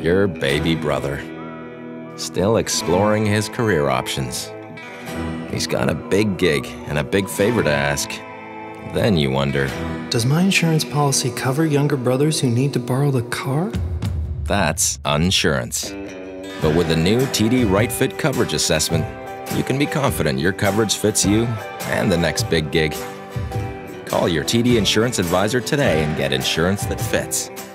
your baby brother, still exploring his career options. He's got a big gig and a big favor to ask. Then you wonder, does my insurance policy cover younger brothers who need to borrow the car? that's Unsurance. But with the new TD Right Fit Coverage Assessment, you can be confident your coverage fits you and the next big gig. Call your TD Insurance Advisor today and get insurance that fits.